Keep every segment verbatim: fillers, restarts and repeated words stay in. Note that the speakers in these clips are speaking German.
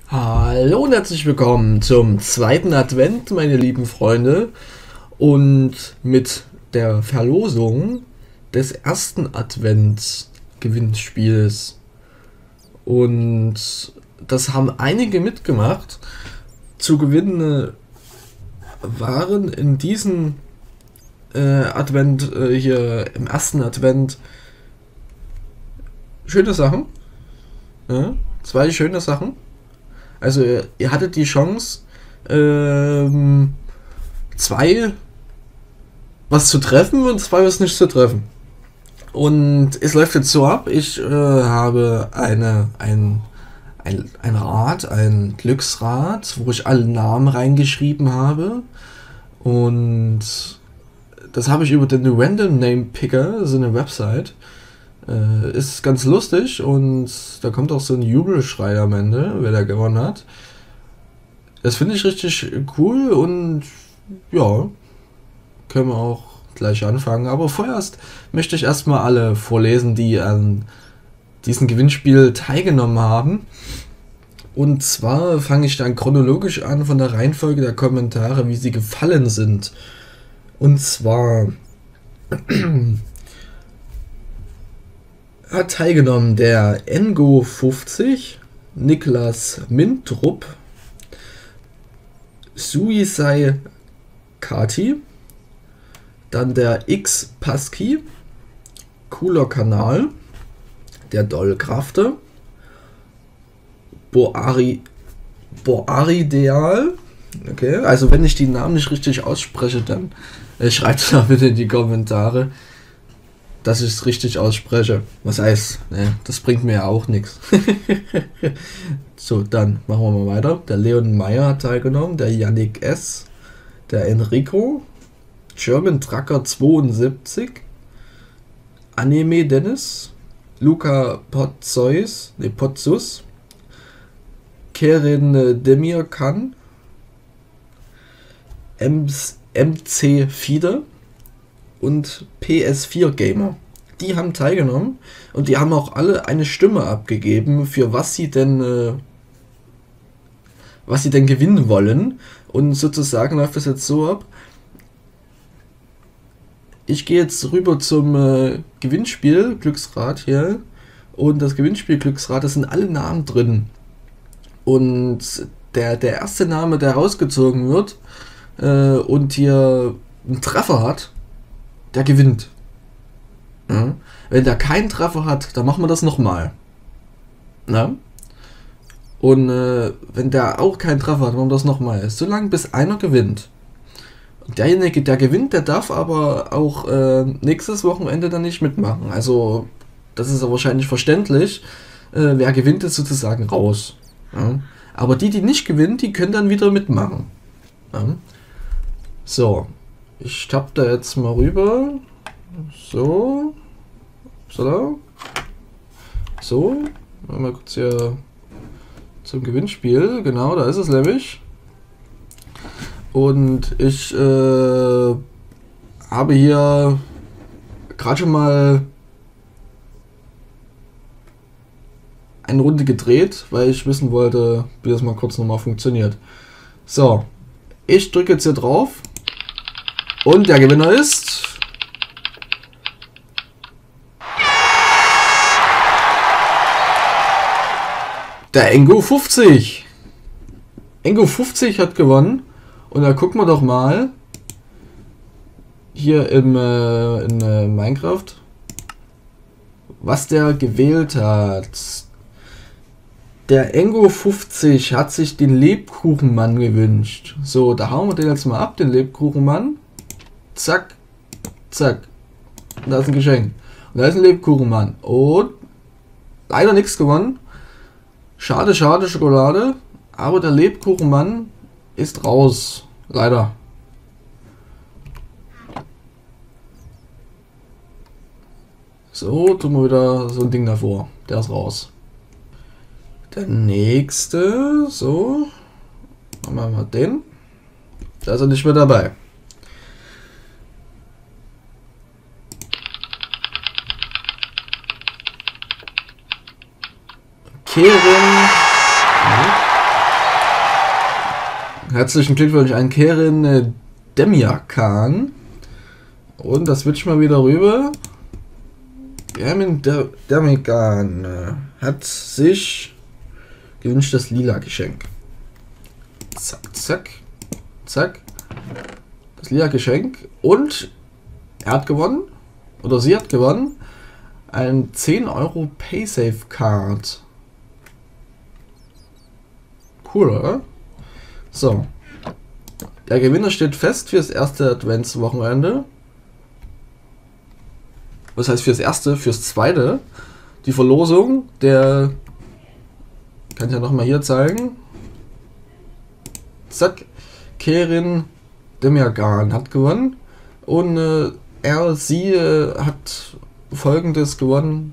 Hallo und herzlich willkommen zum zweiten Advent, meine lieben Freunde, und mit der Verlosung des ersten Advents-Gewinnspiels. Und das haben einige mitgemacht. Zu gewinnen waren in diesem äh, Advent, äh, hier im ersten Advent, schöne Sachen. Ja, zwei schöne Sachen. Also ihr, ihr hattet die Chance, ähm, zwei was zu treffen und zwei was nicht zu treffen. Und es läuft jetzt so ab, ich äh, habe eine, ein, ein, ein Rad, ein Glücksrad, wo ich alle Namen reingeschrieben habe. Und das habe ich über den Random Name Picker, so eine Website. Äh, ist ganz lustig und da kommt auch so ein Jubelschrei am Ende, wer da gewonnen hat. Das finde ich richtig cool und ja, können wir auch gleich anfangen. Aber vorerst möchte ich erstmal alle vorlesen, die an diesem Gewinnspiel teilgenommen haben. Und zwar fange ich dann chronologisch an von der Reihenfolge der Kommentare, wie sie gefallen sind. Und zwar hat teilgenommen der Engo fünfzig, Niklas Mintrup, Suisei Kati, dann der X Pasky, Cooler Kanal, der Dollkrafte, Boari, Boarideal, okay, also wenn ich die Namen nicht richtig ausspreche, dann äh, schreibt da bitte in die Kommentare, dass ich es richtig ausspreche. Was heißt, ne, das bringt mir ja auch nichts. So, dann machen wir mal weiter. Der Leon Meyer hat teilgenommen, der Yannick S., der Enrico, German Trucker zweiundsiebzig, Anime Dennis, Luca Potzeus, ne, Potzus, Keren Demirkan, M C Fieder und P S vier Gamer. Die haben teilgenommen und die haben auch alle eine Stimme abgegeben, für was sie denn äh, was sie denn gewinnen wollen. Und sozusagen läuft das jetzt so ab. Ich gehe jetzt rüber zum äh, Gewinnspiel Glücksrad hier und das Gewinnspiel Glücksrad, da sind alle Namen drin. Und der, der erste Name, der rausgezogen wird äh, und hier einen Treffer hat, der gewinnt. Ja. Wenn der keinen Treffer hat, dann machen wir das nochmal. Ja. Und äh, wenn der auch keinen Treffer hat, machen wir das nochmal. So lange bis einer gewinnt. Und derjenige, der gewinnt, der darf aber auch äh, nächstes Wochenende dann nicht mitmachen. Also, das ist ja wahrscheinlich verständlich. Äh, wer gewinnt, ist sozusagen raus. Ja. Aber die, die nicht gewinnen, die können dann wieder mitmachen. Ja. So. Ich tapp da jetzt mal rüber. So. So. So. Mal kurz hier zum Gewinnspiel. Genau, da ist es nämlich. Und ich äh, habe hier gerade schon mal eine Runde gedreht, weil ich wissen wollte, wie das mal kurz nochmal funktioniert. So. Ich drücke jetzt hier drauf. Und der Gewinner ist der Engo fünfzig. Engo fünfzig hat gewonnen. Und da gucken wir doch mal hier im, äh, in äh, Minecraft, was der gewählt hat. Der Engo fünfzig hat sich den Lebkuchenmann gewünscht. So, da hauen wir den jetzt mal ab, den Lebkuchenmann. Zack, zack. Und da ist ein Geschenk. Und da ist ein Lebkuchenmann. Und leider nichts gewonnen. Schade, schade, Schokolade. Aber der Lebkuchenmann ist raus. Leider. So, tun wir wieder so ein Ding davor. Der ist raus. Der nächste. So. Machen wir mal den. Da ist er nicht mehr dabei. Keren Herzlichen Glückwunsch an Kerin äh, Demiakan. Und das switch mal wieder rüber. Kerin De Demiakan äh, hat sich gewünscht das lila Geschenk. Zack, zack, zack. Das lila Geschenk. Und er hat gewonnen. Oder sie hat gewonnen. Ein zehn Euro Paysafe Card. Cool, oder? So. Der Gewinner steht fest für das erste Adventswochenende. Was heißt fürs erste? Fürs zweite. Die Verlosung, der kann ich ja nochmal hier zeigen. Zack. Kerin Demiakan hat gewonnen. Und äh, er, sie äh, hat Folgendes gewonnen.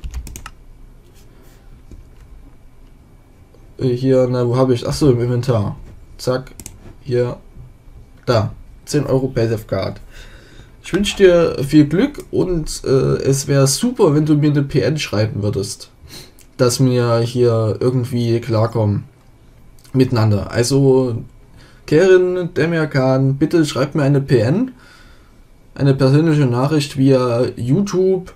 Äh, hier, na, wo habe ich? Achso, im Inventar. Zack. Hier. Da. zehn Euro Paysafe Card. Ich wünsche dir viel Glück und äh, es wäre super, wenn du mir eine P N schreiben würdest. Dass wir hier irgendwie klarkommen. Miteinander. Also, Kerin Demiakan, bitte schreib mir eine P N. Eine persönliche Nachricht via YouTube.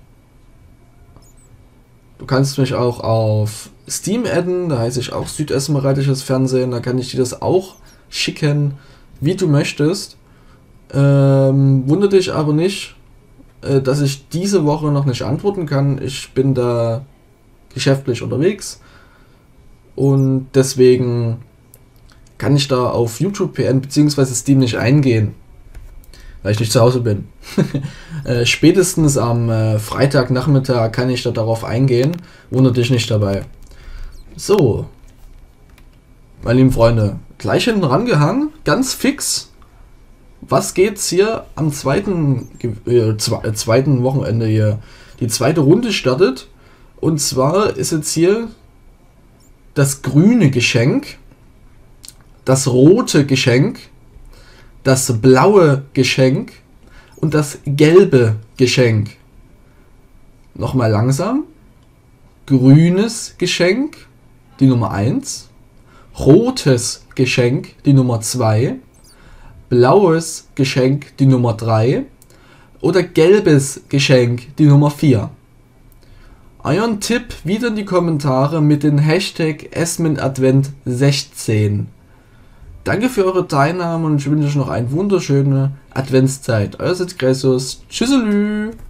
Du kannst mich auch auf Steam adden, da heiße ich auch Südesmeratisches Fernsehen, da kann ich dir das auch schicken, wie du möchtest. Ähm, wundere dich aber nicht, äh, dass ich diese Woche noch nicht antworten kann. Ich bin da geschäftlich unterwegs und deswegen kann ich da auf YouTube P N bzw. Steam nicht eingehen, weil ich nicht zu Hause bin. äh, spätestens am äh, Freitagnachmittag kann ich da darauf eingehen. Wundert dich nicht dabei. So, meine lieben Freunde, gleich hinten rangehangen, ganz fix. Was geht's hier am zweiten, äh, zwe zweiten Wochenende hier? Die zweite Runde startet. Und zwar ist jetzt hier das grüne Geschenk, das rote Geschenk, das blaue Geschenk und das gelbe Geschenk. Nochmal langsam. Grünes Geschenk, die Nummer eins. Rotes Geschenk, die Nummer zwei. Blaues Geschenk, die Nummer drei. Oder gelbes Geschenk, die Nummer vier. Euren Tipp wieder in die Kommentare mit dem Hashtag esminadvent sechzehn. Danke für eure Teilnahme und ich wünsche euch noch eine wunderschöne Adventszeit. Euer Sitzkresus. Tschüsselü.